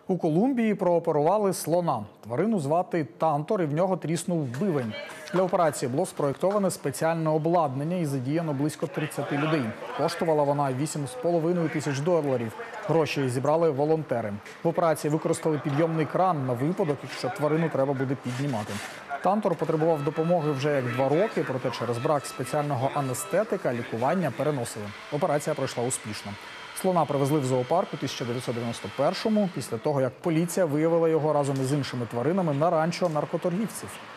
У Колумбії прооперували слона. Тварину звати Тантор, і в нього тріснув бивень. Для операції було спроєктоване спеціальне обладнання і задіяно близько 30 людей. Коштувала вона $8,5 тисяч. Гроші зібрали волонтери. В операції використали підйомний кран на випадок, якщо тварину треба буде піднімати. Тантор потребував допомоги вже як 2 роки, проте через брак спеціального анестетика лікування переносили. Операція пройшла успішно. Слона привезли в зоопарк у 1991-му, після того, як поліція виявила його разом із іншими тваринами на ранчо наркоторгівців.